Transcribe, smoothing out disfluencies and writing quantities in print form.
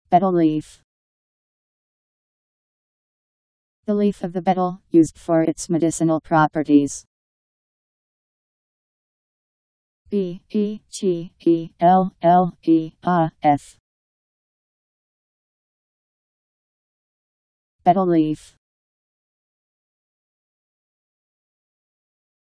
Betel leaf. The leaf of the betel, used for its medicinal properties. Betel leaf.